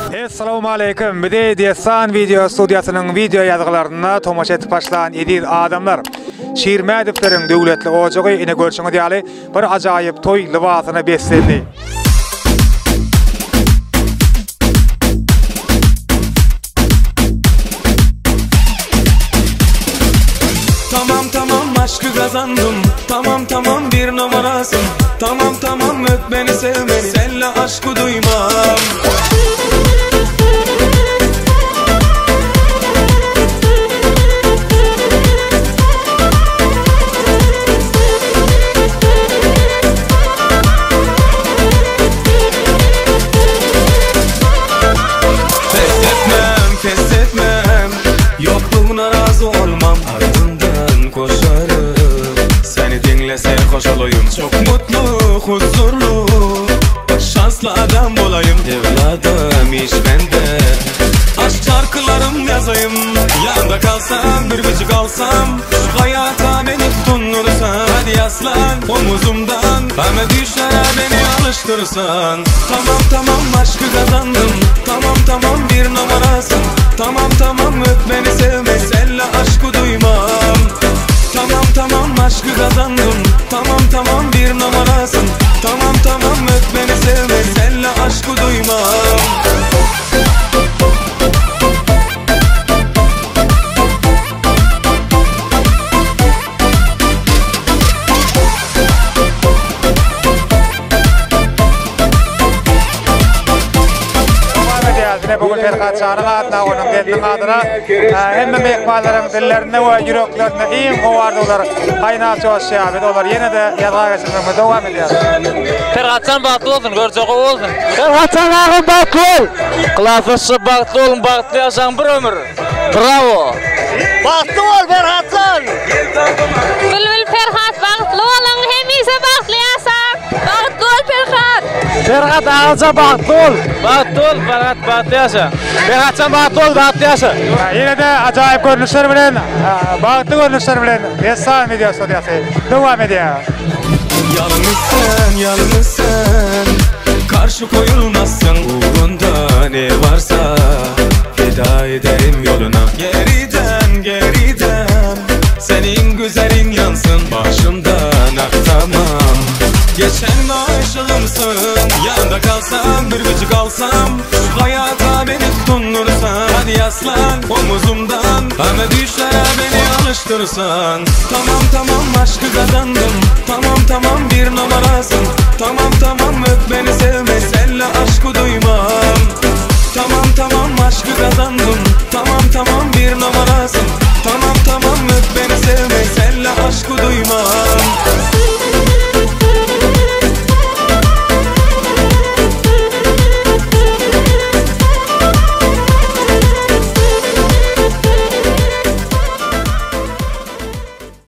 Assalamu alaykum. Bide Destan video studiyasının video yazgılaryna tomaşa etip başlayan edir adamlar. Şiirmädiplerin döwletli ojagy ine görşüňiz ýaly bir ajaýyp toy libasyna beslendi. Tamam aşkı kazandım. Tamam bir numarasın. Tamam öp beni sev beni. Senle aşkı duymam. Pes etmem. Yokluğuna razı olmam. Ardından koşarım. Seni dinlese koşalayım. Çok mutlu, huzurlu, şanslı adam olayım. Evladım iş bende. Aşk şarkılarım yazayım. Yanda kalsam, bir gıcık alsam. Şu hayata beni tutunursan. Hadi yaslan omuzumdan. Ama düşer beni alıştırırsan. Tamam aşkı kazandım. Tamam bir numarasın. Tamam öp beni sev beni. Senle aşkı duymam. Tamam aşkı kazandım. Tamam bir numarasın. Tamam öp beni sev beni. Senle aşkı duymam. Bugün Ferhat Çağrı'nın adına, onun kendinin adına hemme mekbalların dillerine ve yüreklerine en kovardılar. Kaynatı o şehabet olur. Yine de yadğa geçirmemize devam ediyor. Ferhatcan baktı olsun, görcek olsun. Ferhatcan ağın baktı ol. Kılafısı baktı olun, baktı yaşan bir ömür. Bravo. Baktı ol Ferhatcan. Bülbül Ferhat baktı olun, hemiyse baktı yaşan. Baktı ol Ferhat. Ferhat ağaca baktı ol. Baktı ol, Ferhat baktı yaşa. Ferhatcan baktı ol, baktı yaşa. Yine de acayip görünüşler bilen, baktı görünüşler bilen Destan video studiyası devam ediyor. Yalnız sen karşı koyulmazsın. Uğrunda ne varsa feda ederim yoluna. Geriden senin güzelin yansın. Başımdan aktamam. Geçen aşığımsın. Yanında kalsam, bir gıcık alsam. Şu hayata beni tutunursan. Hadi yaslan omuzumdan. Ama düşler beni alıştırırsan. Tamam aşkı kazandım. Tamam bir numarasın. Tamam öp beni sev beni. Senle aşkı duymam. Tamam aşkı kazandım.